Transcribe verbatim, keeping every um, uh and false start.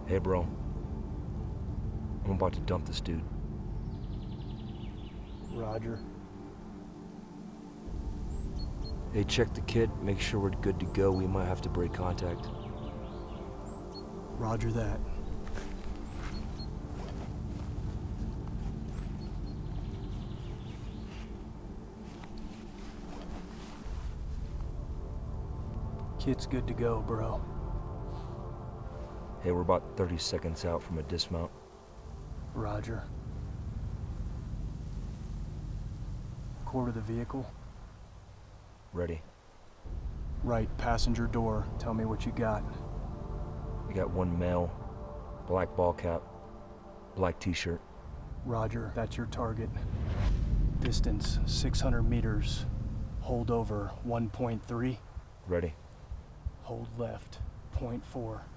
Hey, bro. I'm about to dump this dude. Roger. Hey, check the kit. Make sure we're good to go. We might have to break contact. Roger that. Kit's good to go, bro. Hey, we're about thirty seconds out from a dismount. Roger. Core to the vehicle. Ready. Right, passenger door. Tell me what you got. We got one male, black ball cap, black t-shirt. Roger, that's your target. Distance, six hundred meters. Hold over, one point three. Ready. Hold left, point four.